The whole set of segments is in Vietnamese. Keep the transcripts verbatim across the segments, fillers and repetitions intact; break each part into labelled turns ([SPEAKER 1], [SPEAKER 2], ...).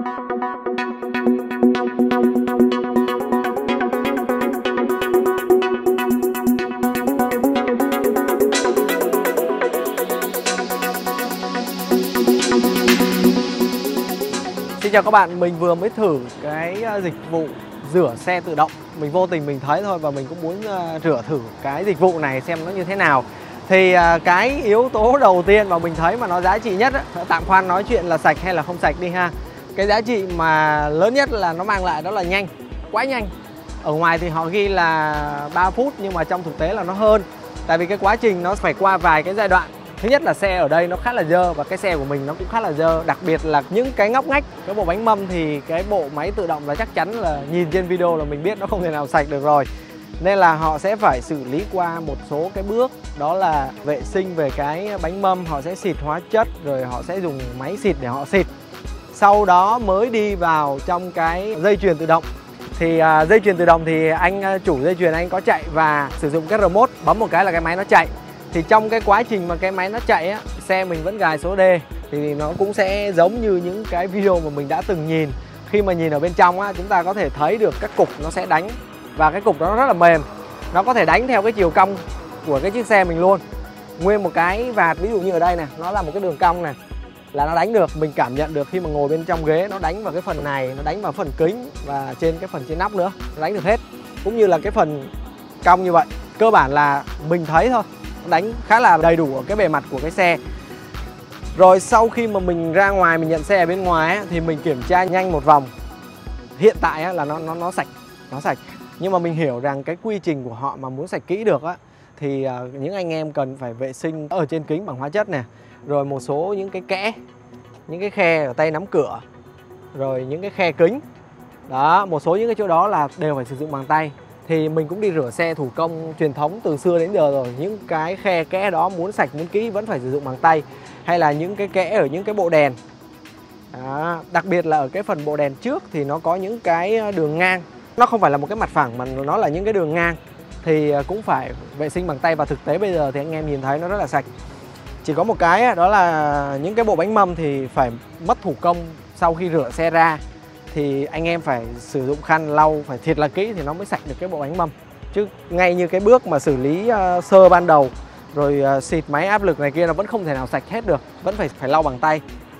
[SPEAKER 1] Xin chào các bạn, mình vừa mới thử cái dịch vụ rửa xe tự động. Mình vô tình mình thấy thôi và mình cũng muốn rửa thử cái dịch vụ này xem nó như thế nào. Thì cái yếu tố đầu tiên mà mình thấy mà nó giá trị nhất á, tạm khoan nói chuyện là sạch hay là không sạch đi ha. Cái giá trị mà lớn nhất là nó mang lại đó là nhanh, quá nhanh. Ở ngoài thì họ ghi là ba phút nhưng mà trong thực tế là nó hơn. Tại vì cái quá trình nó phải qua vài cái giai đoạn. Thứ nhất là xe ở đây nó khá là dơ và cái xe của mình nó cũng khá là dơ. Đặc biệt là những cái ngóc ngách, cái bộ bánh mâm thì cái bộ máy tự động là chắc chắn là nhìn trên video là mình biết nó không thể nào sạch được rồi. Nên là họ sẽ phải xử lý qua một số cái bước, đó là vệ sinh về cái bánh mâm, họ sẽ xịt hóa chất rồi họ sẽ dùng máy xịt để họ xịt. Sau đó mới đi vào trong cái dây chuyền tự động. Thì uh, dây chuyền tự động thì anh chủ dây chuyền anh có chạy và sử dụng cái remote, bấm một cái là cái máy nó chạy. Thì trong cái quá trình mà cái máy nó chạy á, xe mình vẫn gài số đề thì nó cũng sẽ giống như những cái video mà mình đã từng nhìn. Khi mà nhìn ở bên trong á, chúng ta có thể thấy được các cục nó sẽ đánh và cái cục đó nó rất là mềm. Nó có thể đánh theo cái chiều cong của cái chiếc xe mình luôn. Nguyên một cái vạt, ví dụ như ở đây này, nó là một cái đường cong này là nó đánh được. Mình cảm nhận được khi mà ngồi bên trong ghế nó đánh vào cái phần này, nó đánh vào phần kính và trên cái phần trên nóc nữa, nó đánh được hết. Cũng như là cái phần cong như vậy. Cơ bản là mình thấy thôi, đánh khá là đầy đủ ở cái bề mặt của cái xe. Rồi sau khi mà mình ra ngoài, mình nhận xe ở bên ngoài á, thì mình kiểm tra nhanh một vòng. Hiện tại á, là nó, nó, nó sạch, nó sạch. Nhưng mà mình hiểu rằng cái quy trình của họ mà muốn sạch kỹ được á, thì uh, những anh em cần phải vệ sinh ở trên kính bằng hóa chất nè. Rồi một số những cái kẽ, những cái khe ở tay nắm cửa, rồi những cái khe kính. Đó, một số những cái chỗ đó là đều phải sử dụng bằng tay. Thì mình cũng đi rửa xe thủ công truyền thống từ xưa đến giờ rồi. Những cái khe kẽ đó muốn sạch muốn kỹ vẫn phải sử dụng bằng tay. Hay là những cái kẽ ở những cái bộ đèn. Đó, đặc biệt là ở cái phần bộ đèn trước thì nó có những cái đường ngang. Nó không phải là một cái mặt phẳng mà nó là những cái đường ngang. Thì cũng phải vệ sinh bằng tay và thực tế bây giờ thì anh em nhìn thấy nó rất là sạch. Chỉ có một cái đó là những cái bộ bánh mâm thì phải mất thủ công sau khi rửa xe ra. Thì anh em phải sử dụng khăn lau phải thiệt là kỹ thì nó mới sạch được cái bộ bánh mâm. Chứ ngay như cái bước mà xử lý uh, sơ ban đầu rồi uh, xịt máy áp lực này kia nó vẫn không thể nào sạch hết được. Vẫn phải phải lau bằng tay.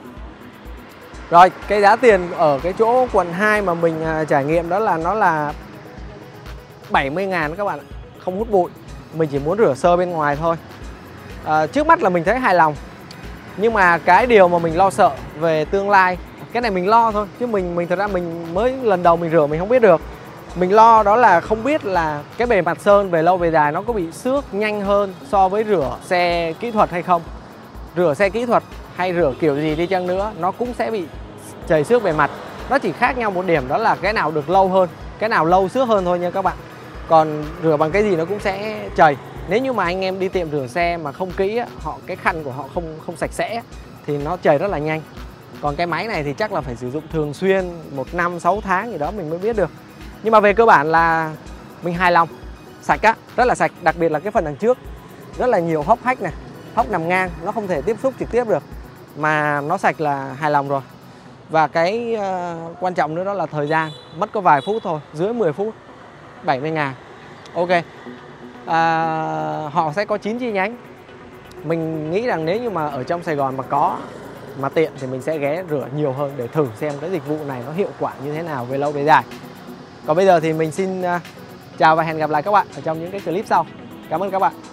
[SPEAKER 1] Rồi cái giá tiền ở cái chỗ quận hai mà mình uh, trải nghiệm đó là nó là bảy mươi ngàn các bạn ạ. Không hút bụi. Mình chỉ muốn rửa sơ bên ngoài thôi. uh, Trước mắt là mình thấy hài lòng. Nhưng mà cái điều mà mình lo sợ về tương lai, cái này mình lo thôi chứ mình mình thật ra mình mới lần đầu mình rửa mình không biết được. Mình lo đó là không biết là cái bề mặt sơn về lâu về dài nó có bị xước nhanh hơn so với rửa xe kỹ thuật hay không. Rửa xe kỹ thuật hay rửa kiểu gì đi chăng nữa nó cũng sẽ bị chảy xước bề mặt. Nó chỉ khác nhau một điểm đó là cái nào được lâu hơn, cái nào lâu xước hơn thôi nha các bạn. Còn rửa bằng cái gì nó cũng sẽ chảy. Nếu như mà anh em đi tiệm rửa xe mà không kỹ á, họ cái khăn của họ không không sạch sẽ thì nó chảy rất là nhanh. Còn cái máy này thì chắc là phải sử dụng thường xuyên một năm sáu tháng gì đó mình mới biết được. Nhưng mà về cơ bản là mình hài lòng. Sạch á, rất là sạch. Đặc biệt là cái phần đằng trước rất là nhiều hốc hách này, hốc nằm ngang, nó không thể tiếp xúc trực tiếp được. Mà nó sạch là hài lòng rồi. Và cái uh, quan trọng nữa đó là thời gian. Mất có vài phút thôi, dưới mười phút, bảy mươi ngàn. Ok. À, họ sẽ có chín chi nhánh. Mình nghĩ rằng nếu như mà ở trong Sài Gòn mà có mà tiện thì mình sẽ ghé rửa nhiều hơn để thử xem cái dịch vụ này nó hiệu quả như thế nào về lâu về dài. Còn bây giờ thì mình xin uh, chào và hẹn gặp lại các bạn ở trong những cái clip sau. Cảm ơn các bạn.